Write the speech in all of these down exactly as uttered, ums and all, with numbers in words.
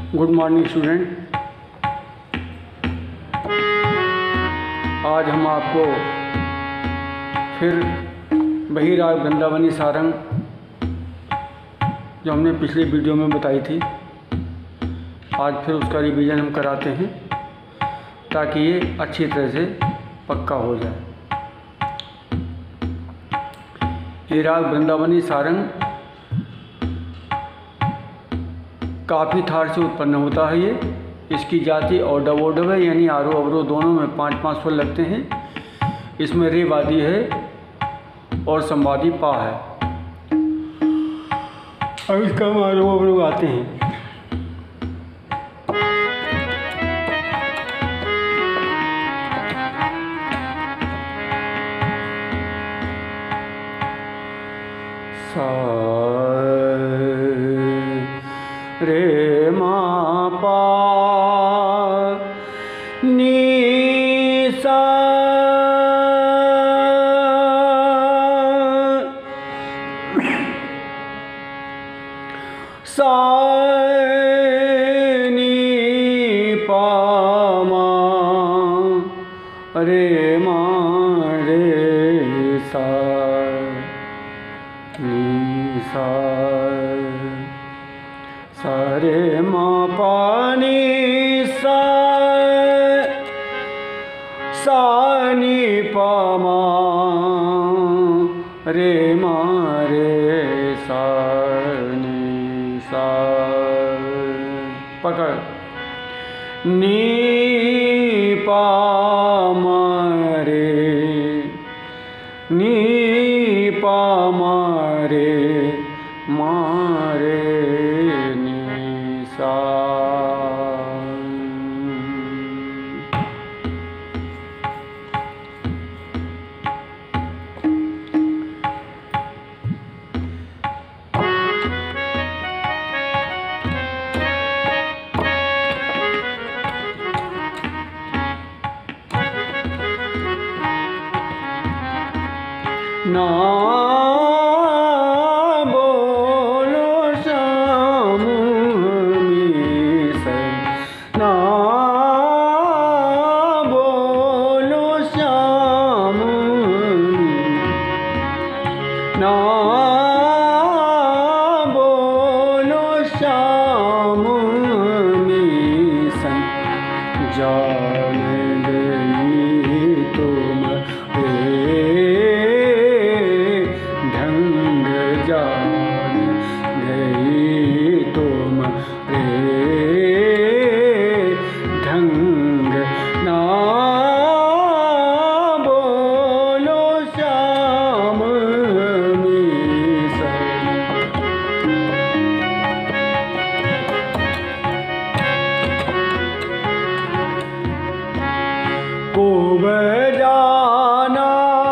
Good morning student. आज हम आपको फिर वही राग वृंदावनी सारंग जो हमने पिछली वीडियो में बताई थी, आज फिर उसका रिवीजन हम कराते हैं ताकि ये अच्छी तरह से पक्का हो जाए। ये राग वृंदावनी सारंग काफ़ी थार से उत्पन्न होता है। ये इसकी जाति औडव ओडव है, यानी आरोह अवरोह दोनों में पाँच पाँच स्वर लगते हैं। इसमें रे वादी है और संवादी पा है। अब इसका हम आरोह अवरोह आते हैं। सा रे मा पा नी सा सा नी पा मा रे मा रे सा नी सा सा रे मा पा नी सा सा नी पा मा रे मा रे सा नी सा। पकड़ नी पा मा रे नी पा मा रे मा रे नी सा। ना बोलो श्याम मीसन, ना बोलो श्याम, ना बोलो श्याम मीसन। जान गई तुम जान गई तुम रे ढंग, ना बोलो श्याम मीसन। खूब जाना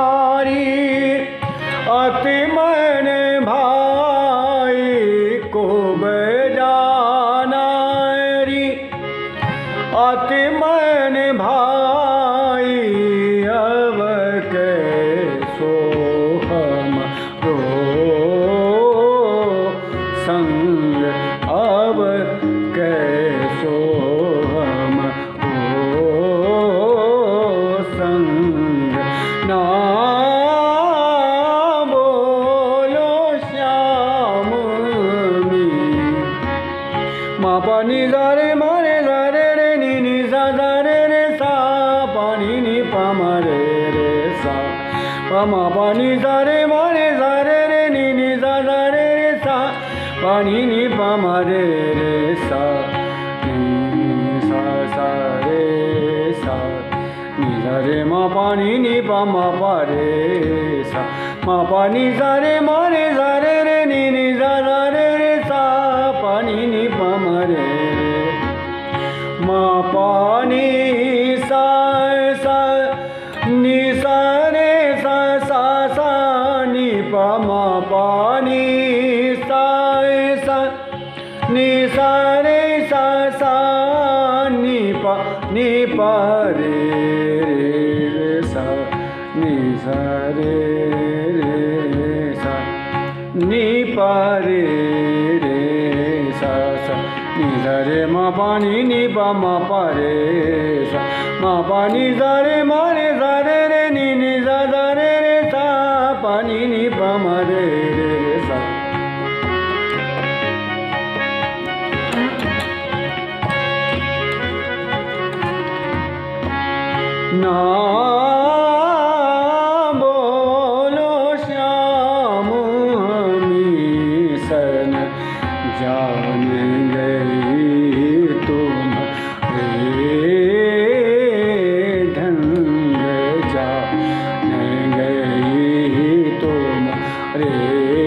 अति मन भाई, खूब जाना री अति मन भाई। अब कैसो हम रो संग, अब कैसो हम रो संग। ना मा पा नी सा रे मा रे सा रे रे नी नी सा सा रे रे सा पा नी नी पा मा रे रे सा पा मा पा नी सा रे मा रे सा रे रे नी नी सा सा रे रे सा पा नी नी पा मा रे रे सा नी सा सा रे सा नी सा रे मा पा नी नी पा मा पा रे सा मा पा नी सा रे मा रे सा रे रे नी नी सा सा रे रे सा पा नी नी पा मा रे मा पा नी सा सा नी सा रे सा सा सा नी पा मा पा नी सा सा नी सा रे सा सा नी पा नी पा रे रे सा नी सा रे रे सा नी पा रे रे सा सा ni sa re ma pa ni ni pa ma pa re sa ma pa ni sa re ma re sa re re ni ni sa sa re re sa pa ni ni pa ma re re re sa ना बोलो Shyam Meeson जान गई तुम रे ढंग जान गई तुम रे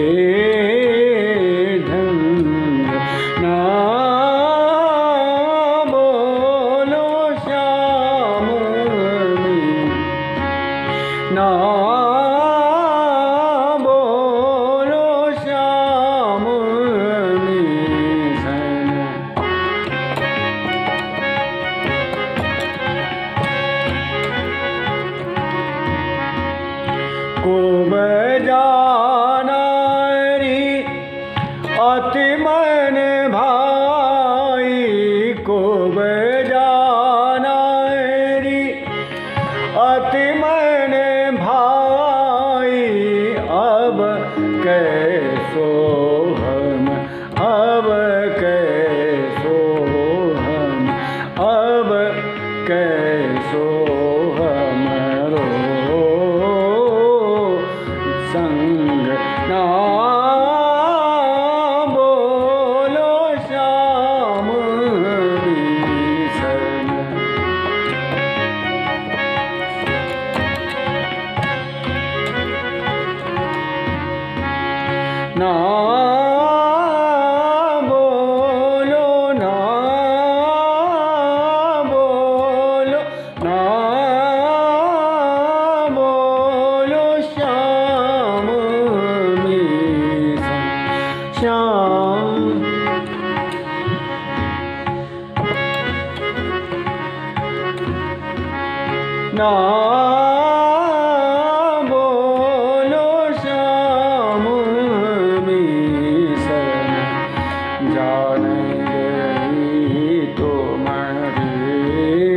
ढंग ना बोलो श्याम ना बोलो श्याम मीसन को बजाना री अति मन भाई को बजाना री अति मन भाई अब कैसो हम अब कैसो हम अब कैसो हमरो संग ना बोलो श्याम मीसन ना बोलो ना बोलो ना बोलो श्याम मीसन श्याम ना बोलो श्याम मीसन जान गई तुम्हारे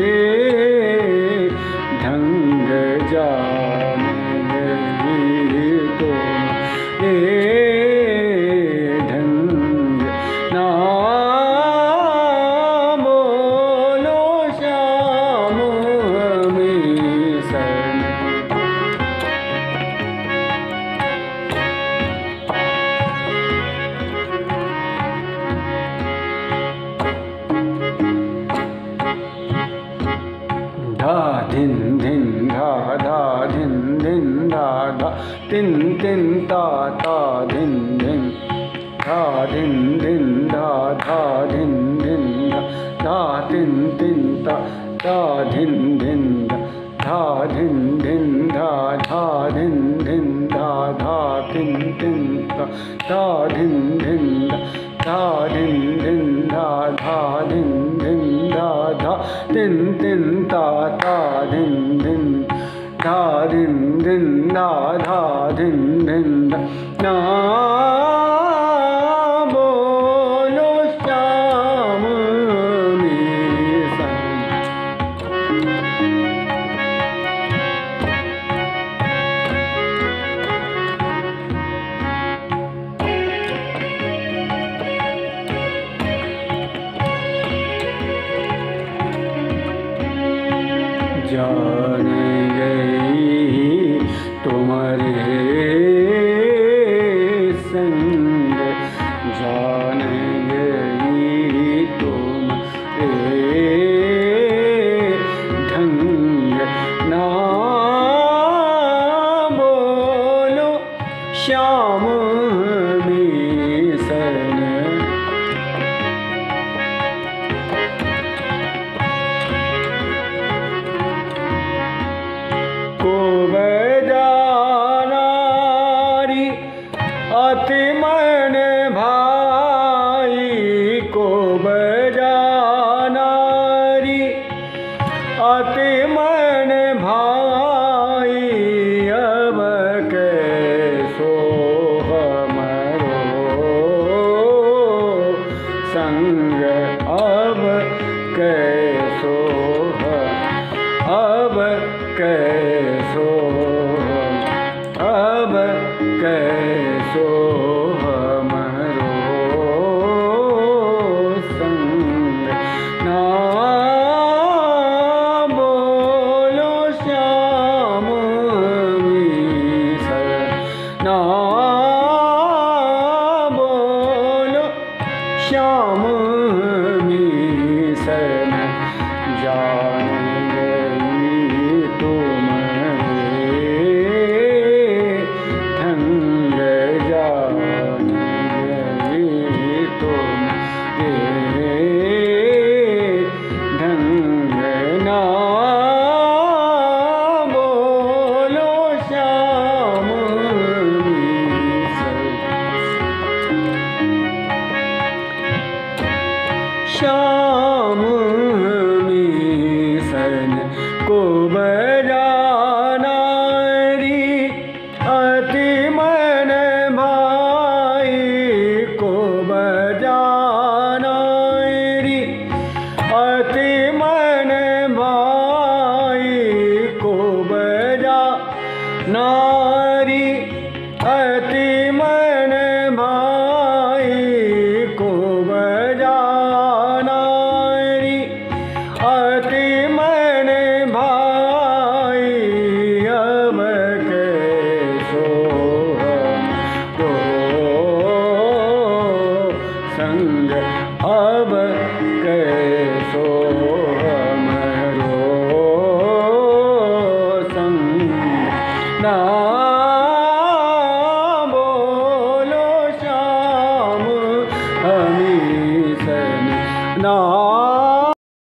ढंग जान गई तुम्हारे ढंग ना बोलो श्याम मीसन धा धिन धिन धा धा धिन धिन धा धा तिन तिन ता ता धिन धिन धा धिन धिन धा धा धिन धिन धा धा तिन तिन ता ता धिन धिन धा धिन धिन धा धा धिन धिन धा धा तिन तिन ता ता धिन धिन धा धिन धिन धा धा धिन धिन धा धा तिन तिन ता ता धिन धिन धा धिन धिन धा धा धिन धिन ना बोलो श्याम मीसन जान गई तुम्हारे संग जान गई तुम्हारे ढंग ना बोलो श्याम मीसन को बजाना री अति मन भाई को बजाना री अति मन भाई अब कैसो हमरो संग श्याम मीसन जान गई तुम ढंग जान गई तुम ढंग ना बोलो श्याम मीसन श्याम मीसन को बजाना री अति मन भाई को बजाना री अति मन भाई को बजा नारी अति मन भाई को बजा अति मन भाई अब कैसो हमको संग अब कैसो हमरो संग ना बोलो श्याम मीसन ना